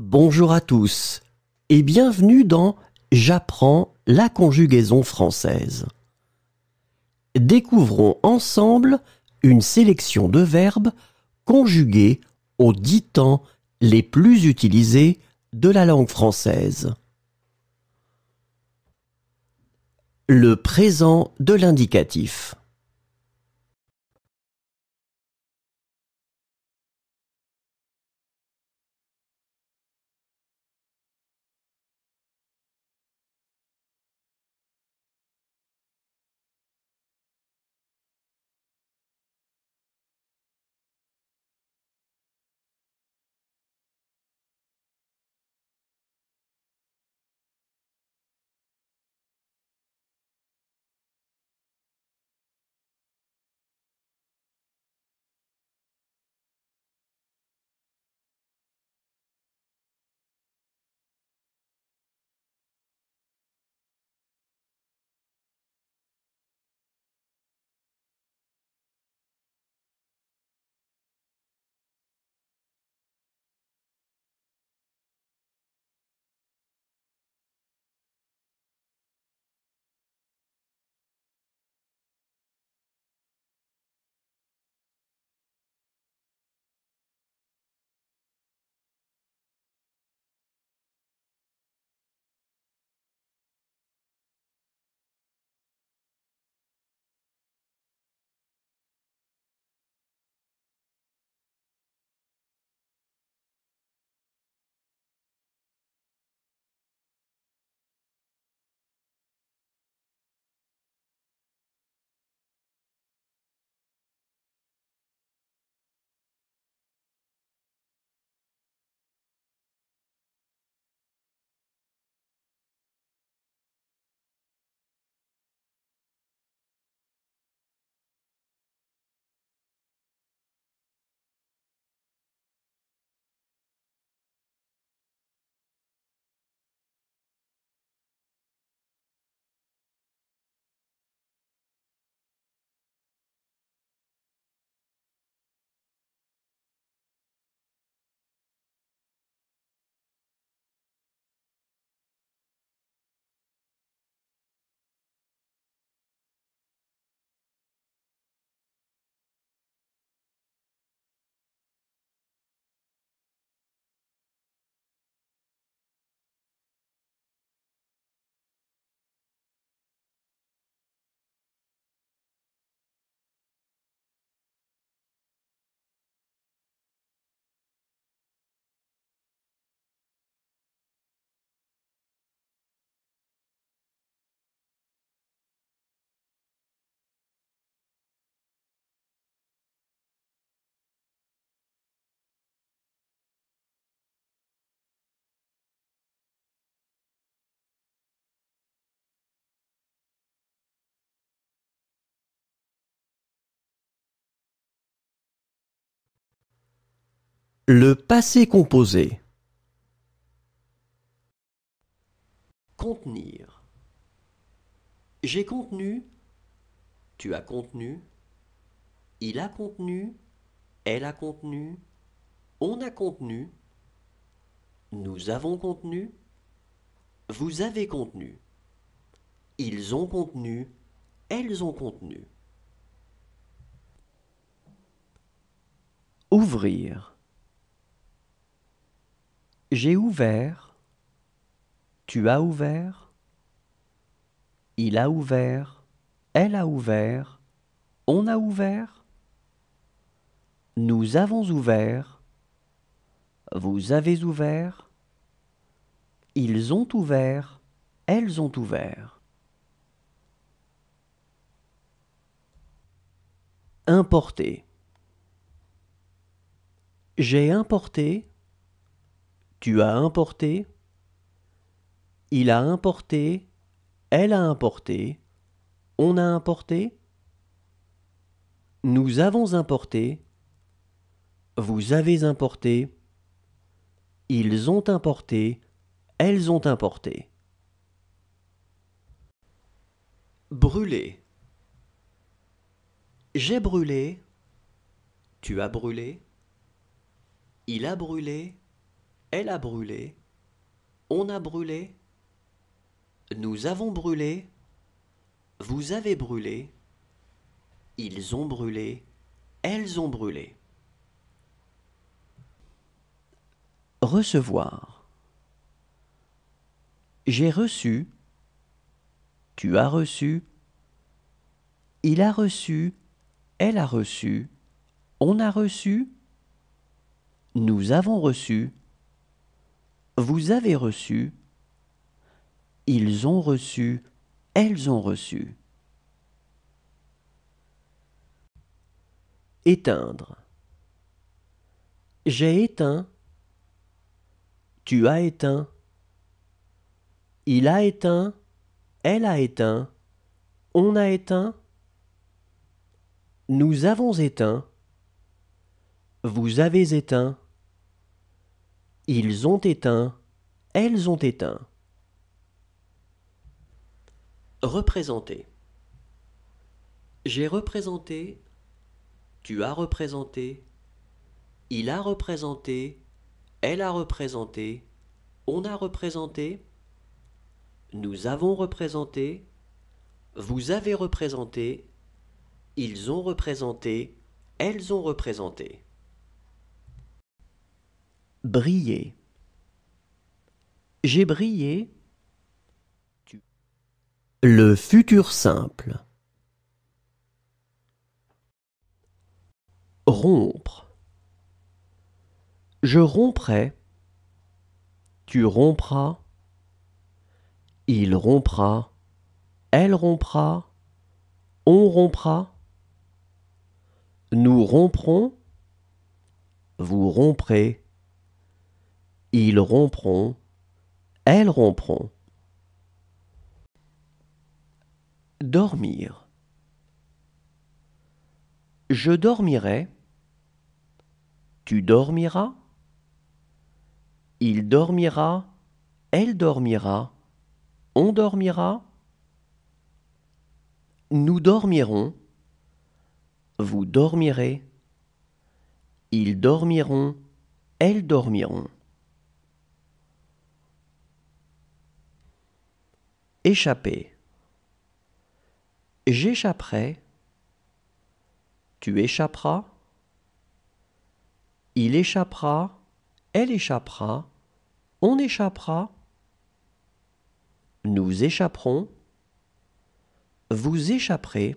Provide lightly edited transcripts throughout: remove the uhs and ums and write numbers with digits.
Bonjour à tous et bienvenue dans J'apprends la conjugaison française. Découvrons ensemble une sélection de verbes conjugués aux 10 temps les plus utilisés de la langue française. Le présent de l'indicatif. Le passé composé. Contenir. J'ai contenu, tu as contenu, il a contenu, elle a contenu, on a contenu, nous avons contenu, vous avez contenu, ils ont contenu, elles ont contenu. Ouvrir. J'ai ouvert, tu as ouvert, il a ouvert, elle a ouvert, on a ouvert, nous avons ouvert, vous avez ouvert, ils ont ouvert, elles ont ouvert. Importer. J'ai importé, tu as importé, il a importé, elle a importé, on a importé, nous avons importé, vous avez importé, ils ont importé, elles ont importé. Brûler. J'ai brûlé, tu as brûlé, il a brûlé, Elle a brûlé. On a brûlé. Nous avons brûlé. Vous avez brûlé. Ils ont brûlé. Elles ont brûlé. Recevoir. J'ai reçu. Tu as reçu. Il a reçu. Elle a reçu. On a reçu. Nous avons reçu. Vous avez reçu. Ils ont reçu. Elles ont reçu. Éteindre. J'ai éteint. Tu as éteint. Il a éteint. Elle a éteint. On a éteint. Nous avons éteint. Vous avez éteint. Ils ont éteint. Elles ont éteint. Représenter. J'ai représenté. Tu as représenté. Il a représenté. Elle a représenté. On a représenté. Nous avons représenté. Vous avez représenté. Ils ont représenté. Elles ont représenté. Briller. J'ai brillé. Le futur simple. Rompre. Je romprai. Tu rompras. Il rompra. Elle rompra. On rompra. Nous romprons. Vous romprez. Ils rompront. Elles rompront. Dormir. Je dormirai. Tu dormiras. Il dormira. Elle dormira. On dormira. Nous dormirons. Vous dormirez. Ils dormiront. Elles dormiront. Échapper. J'échapperai. Tu échapperas. Il échappera. Elle échappera. On échappera. Nous échapperons. Vous échapperez.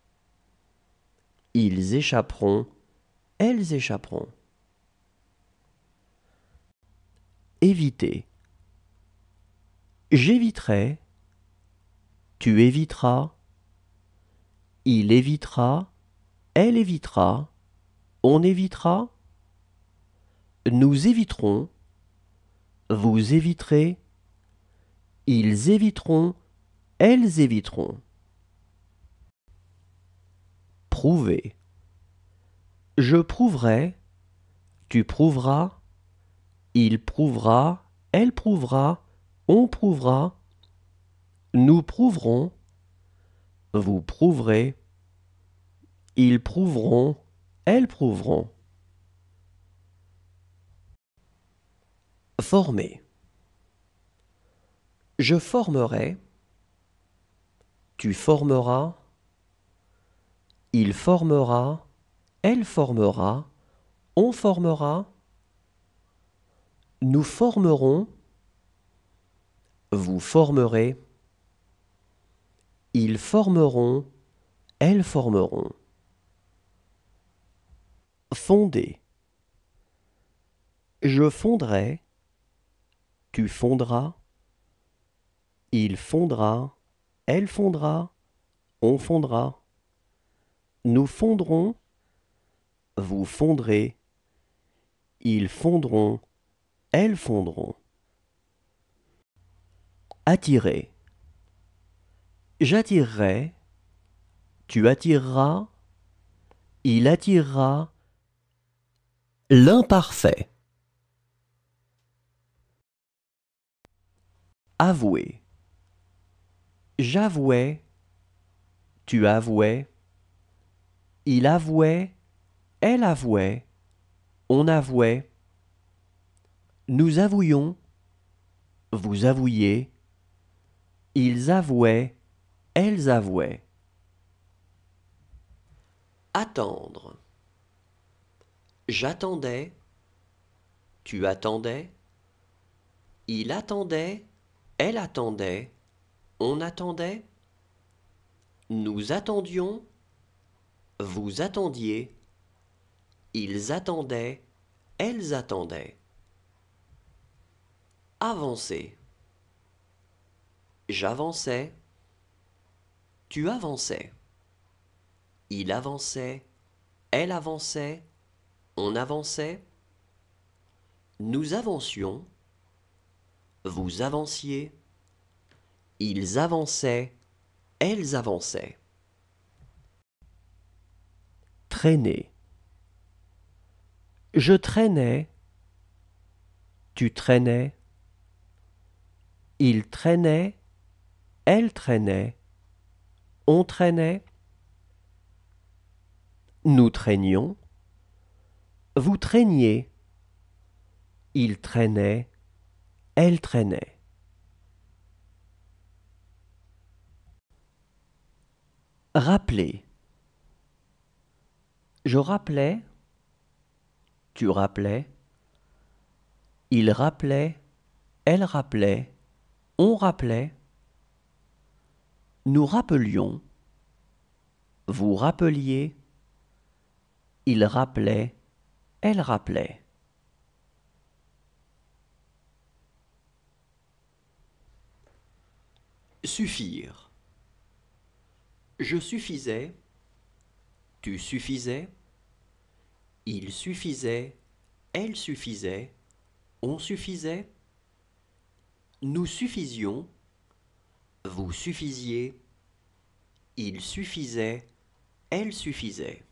Ils échapperont. Elles échapperont. Éviter. J'éviterai. Tu éviteras. Il évitera. Elle évitera. On évitera. Nous éviterons. Vous éviterez. Ils éviteront. Elles éviteront. Prouver. Je prouverai. Tu prouveras. Il prouvera. Elle prouvera. On prouvera. Nous prouverons. Vous prouverez. Ils prouveront. Elles prouveront. Former. Je formerai. Tu formeras. Il formera. Elle formera. On formera. Nous formerons. Vous formerez. Ils formeront. Elles formeront. Fonder. Je fonderai. Tu fonderas. Il fondera. Elle fondera. On fondra. Nous fondrons. Vous fondrez. Ils fondront. Elles fondront. Attirer. J'attirerai. Tu attireras. Il attirera. L'imparfait. Avouer. J'avouais. Tu avouais. Il avouait. Elle avouait. On avouait. Nous avouions, vous avouiez, ils avouaient, elles avouaient. Attendre. J'attendais, tu attendais, il attendait, elle attendait, on attendait. Nous attendions, vous attendiez, ils attendaient, elles attendaient. Avancer. J'avançais, tu avançais, il avançait, elle avançait, on avançait. Nous avancions, vous avanciez, ils avançaient, elles avançaient. Traîner. Je traînais, tu traînais, il traînait, elle traînait, on traînait. Nous traînions, vous traîniez, il traînait, elle traînait. Rappeler. Je rappelais, tu rappelais, il rappelait, elle rappelait, on rappelait. Nous rappelions, vous rappeliez, il rappelait, elle rappelait. Suffire. Je suffisais, tu suffisais, il suffisait, elle suffisait, on suffisait. Nous suffisions, vous suffisiez, il suffisait, elle suffisait.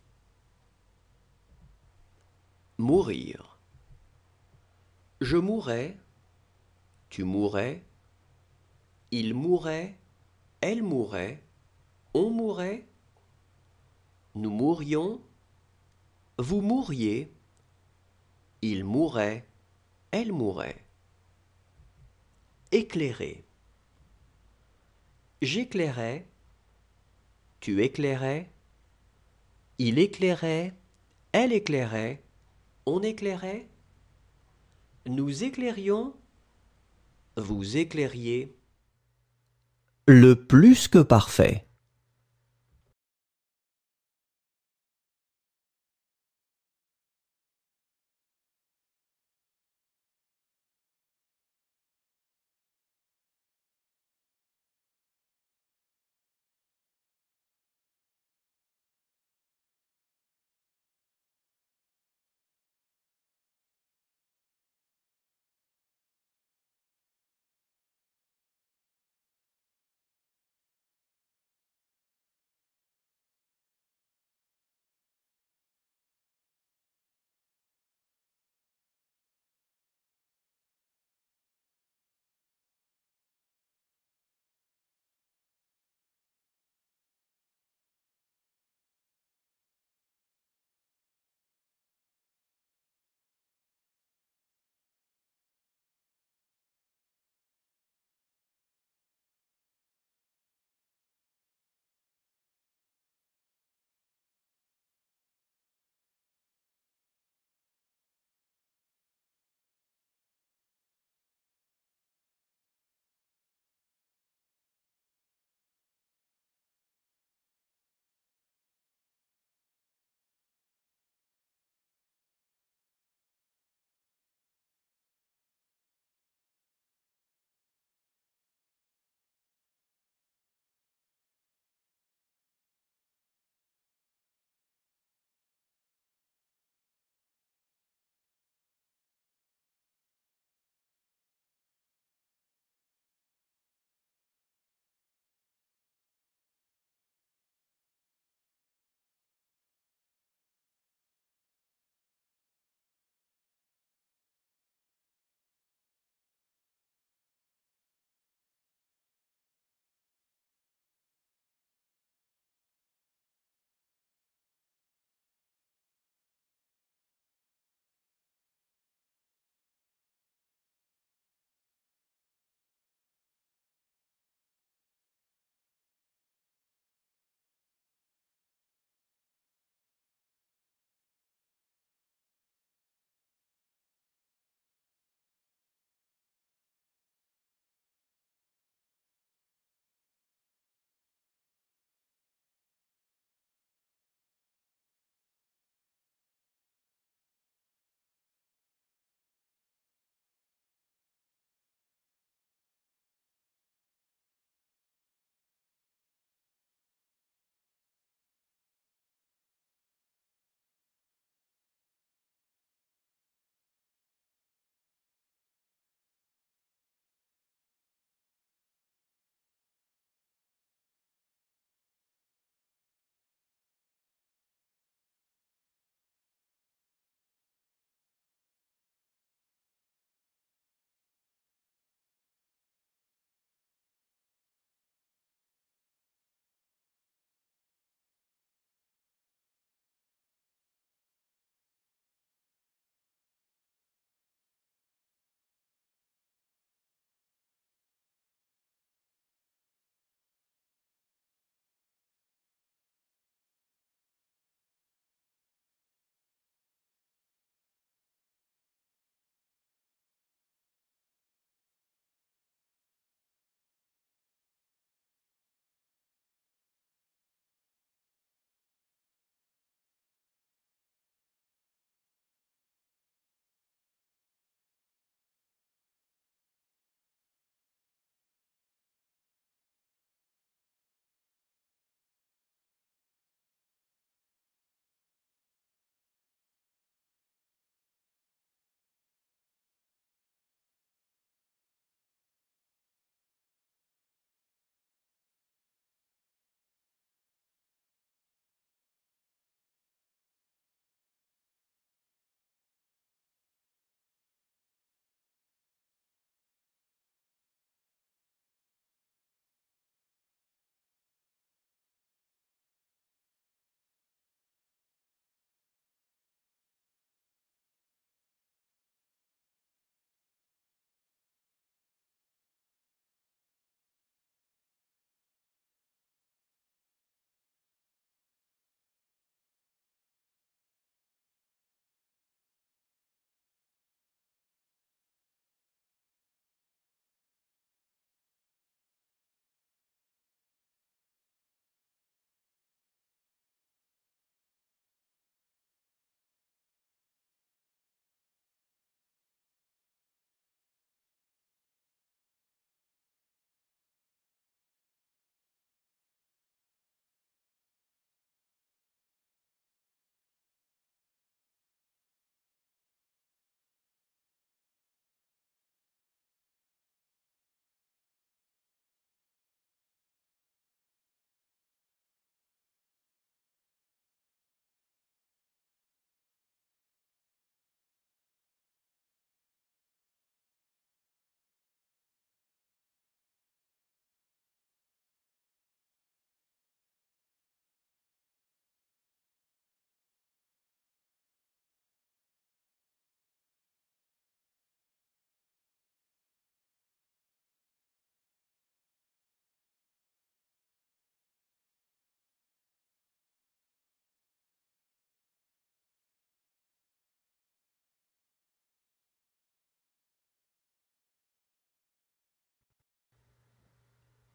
Mourir. Je mourrais, tu mourrais, il mourait, elle mourait, on mourait. Nous mourions, vous mouriez, il mourait, elle mourait. Éclairer. J'éclairais, tu éclairais, il éclairait, elle éclairait, on éclairait. Nous éclairions, vous éclairiez. Le plus que parfait.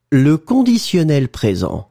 Le conditionnel présent.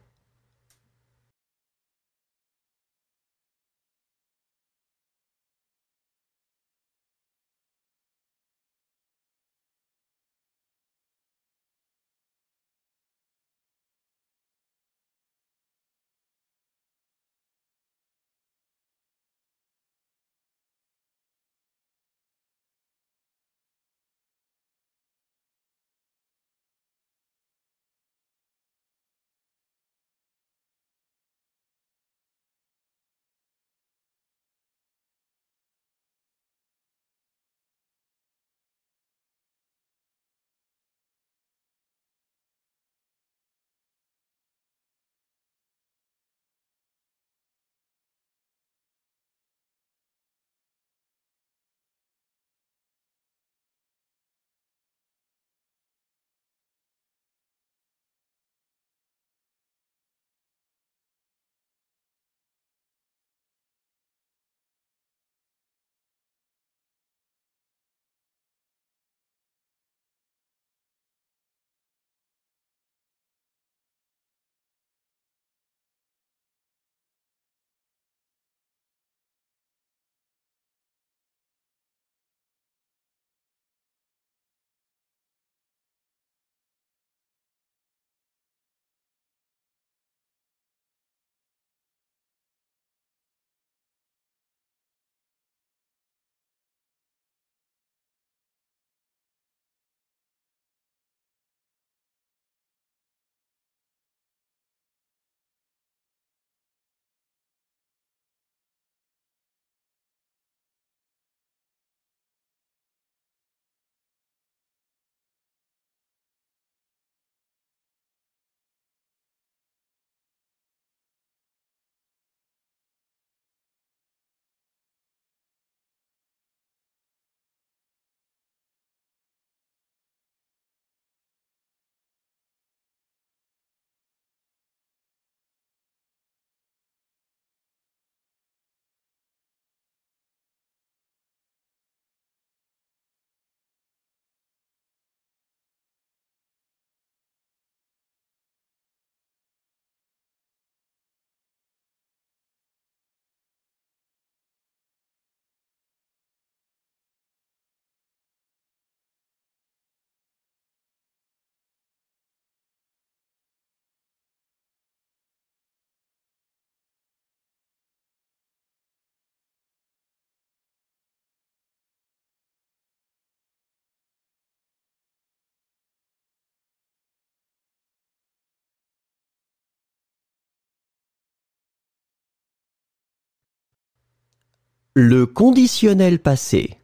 Le conditionnel passé.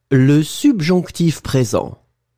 Le subjonctif présent.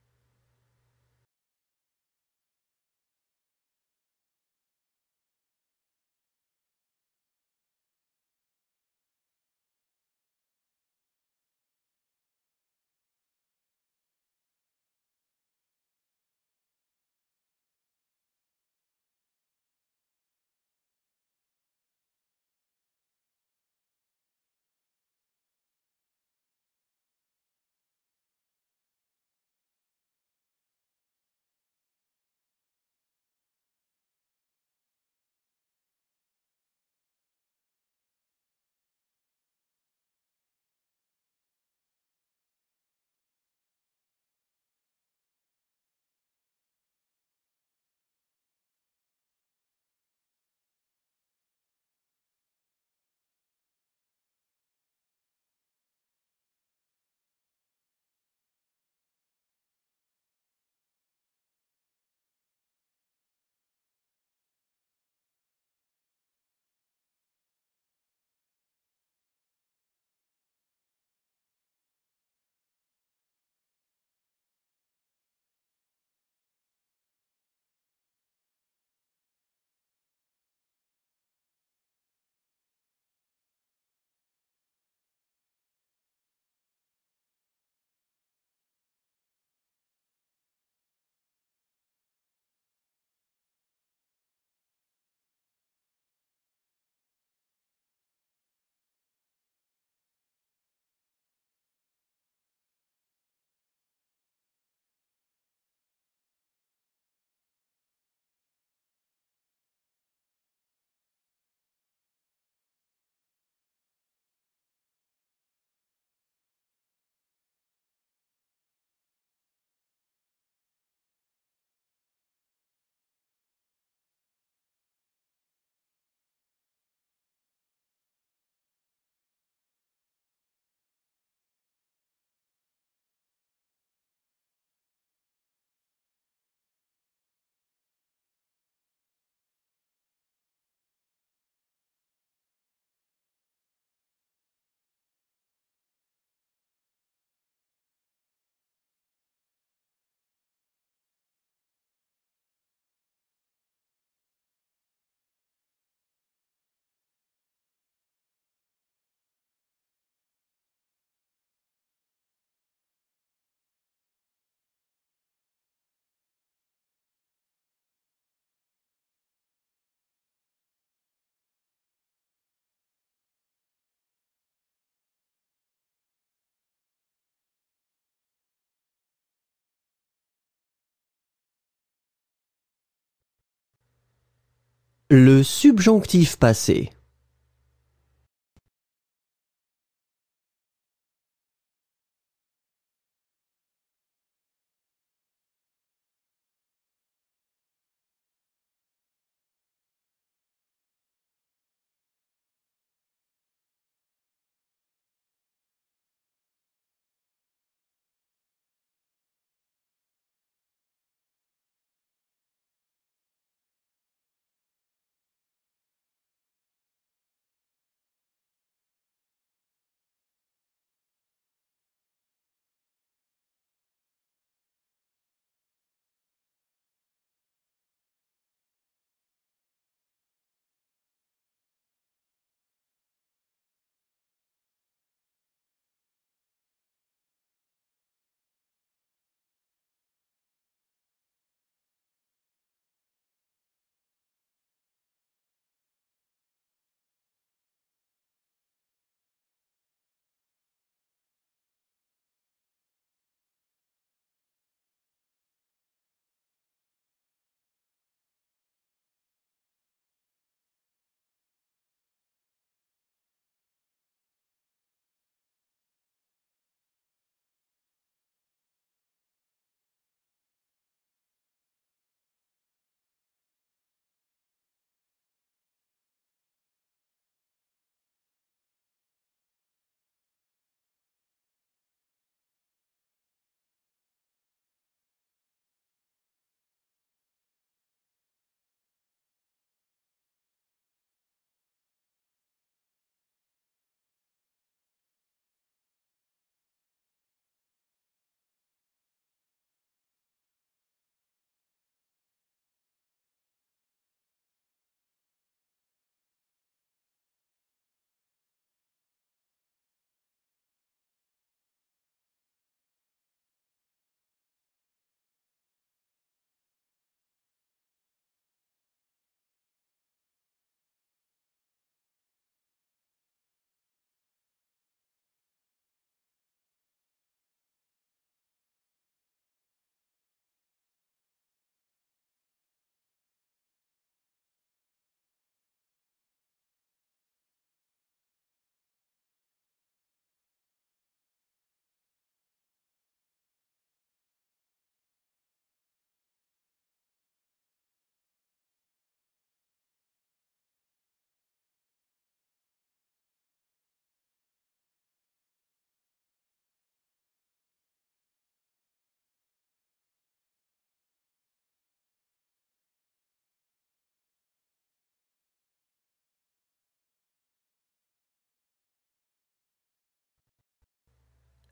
Le subjonctif passé.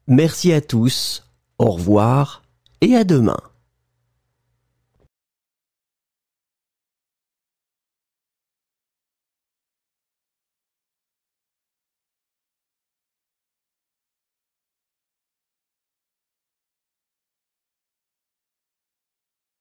Merci à tous, au revoir et à demain.